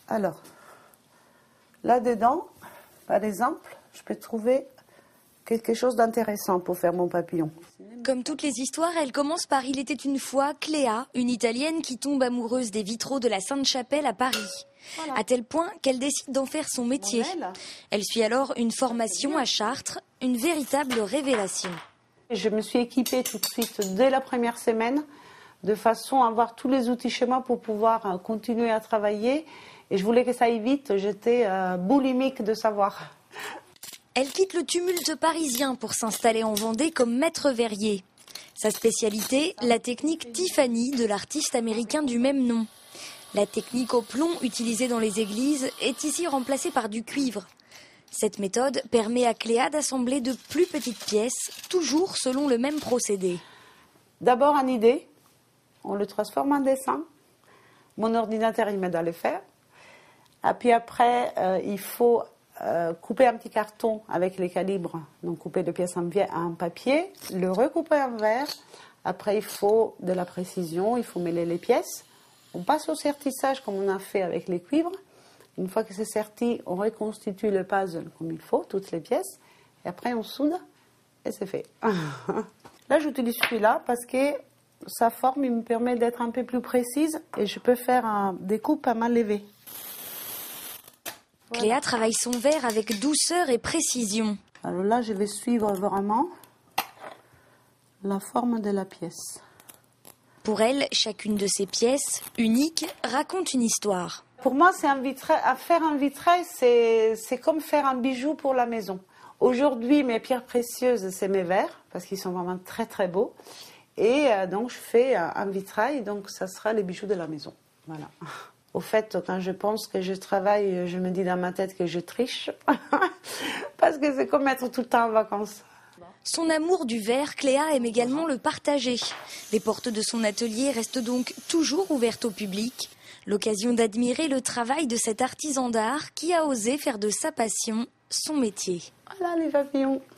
Alors, là-dedans, par exemple, je peux trouver quelque chose d'intéressant pour faire mon papillon. Comme toutes les histoires, elle commence par Il était une fois Cléa, une Italienne qui tombe amoureuse des vitraux de la Sainte-Chapelle à Paris. Voilà. À tel point qu'elle décide d'en faire son métier. Elle suit alors une formation à Chartres, une véritable révélation. Je me suis équipée tout de suite dès la première semaine, de façon à avoir tous les outils chez moi pour pouvoir continuer à travailler. Et je voulais que ça aille vite, j'étais boulimique de savoir. Elle quitte le tumulte parisien pour s'installer en Vendée comme maître verrier. Sa spécialité, la technique Tiffany de l'artiste américain du même nom. La technique au plomb utilisée dans les églises est ici remplacée par du cuivre. Cette méthode permet à Cléa d'assembler de plus petites pièces, toujours selon le même procédé. D'abord une idée, on le transforme en dessin. Mon ordinateur il m'aide à le faire. Et puis après, il faut couper un petit carton avec les calibres, donc couper les pièces en papier, le recouper en verre. Après, il faut de la précision, il faut mêler les pièces. On passe au sertissage comme on a fait avec les cuivres. Une fois que c'est serti, on reconstitue le puzzle comme il faut, toutes les pièces. Et après, on soude et c'est fait. Là, j'utilise celui-là parce que sa forme il me permet d'être un peu plus précise et je peux faire des coupes pas mal levées. Cléa travaille son verre avec douceur et précision. Alors là, je vais suivre vraiment la forme de la pièce. Pour elle, chacune de ces pièces, uniques, raconte une histoire. Pour moi, c'est un vitrail. Faire un vitrail, c'est comme faire un bijou pour la maison. Aujourd'hui, mes pierres précieuses, c'est mes verres, parce qu'ils sont vraiment très très beaux. Et donc, je fais un vitrail, donc ça sera les bijoux de la maison. Voilà. Au fait, quand je pense que je travaille, je me dis dans ma tête que je triche. Parce que c'est comme être tout le temps en vacances. Son amour du verre, Cléa aime également le partager. Les portes de son atelier restent donc toujours ouvertes au public. L'occasion d'admirer le travail de cet artisan d'art qui a osé faire de sa passion son métier. Voilà les papillons.